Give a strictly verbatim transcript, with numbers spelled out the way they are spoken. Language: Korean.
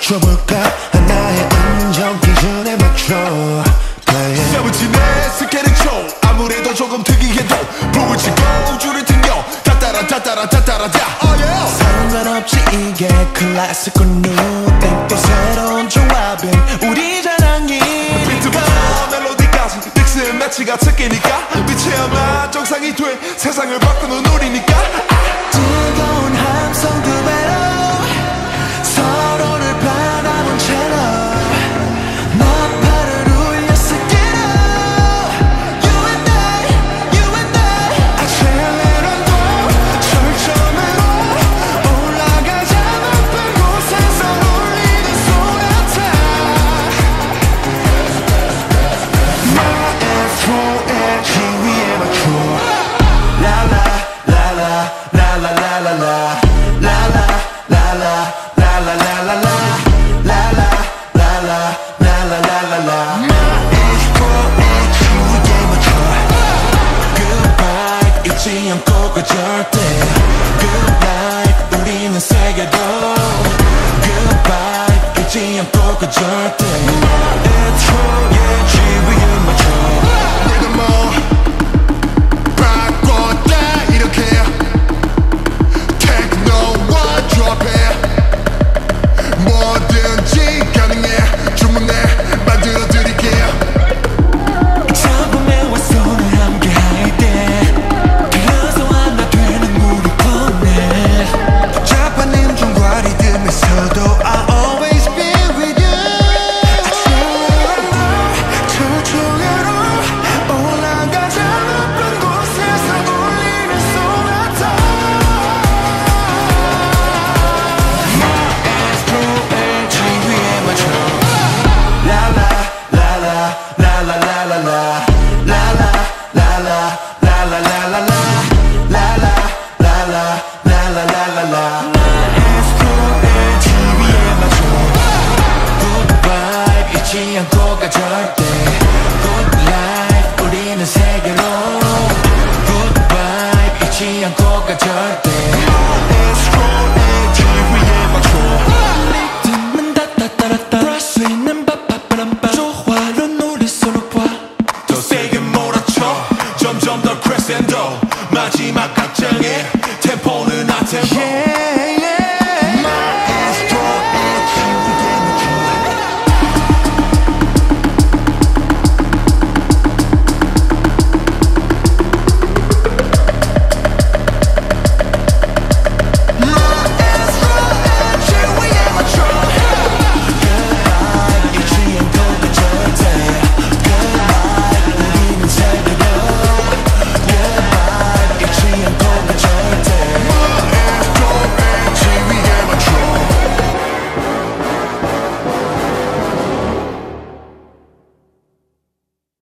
맞춰볼까 하나의 인정 기준에 맞춰 세븐틴의 스케일쇼 아무래도 조금 특이해도 불을 치고 줄을 튕겨 따따라 따따라 따따라 다 상관없이 이게 클래식과 누땡 또 새로운 조합인 우리 자랑이니까 비트부터 멜로디까지 믹스 매치가 특기니까 빛이야만 정상이 돼 세상을 바꾸는 우리니까 뜨거운 함성 두 배로 서로를 바라본 채로 나팔을 울렸을 때로 You and I, you and I 악셀레런도 절정으로 올라가자 높은 곳에서 울리는 소나타 나의 flow 지위에 맞춰 라라 라라 라라 라라 라 라라 라라 라라 라라 라 라라 라라 라라 라라 라 나의 flow 지위에 맞춰 Goodbye 잊지 않고 그 절대 Good night 우리는 세계도 Goodbye 잊지 않고 그 절대 나의 flow의 지위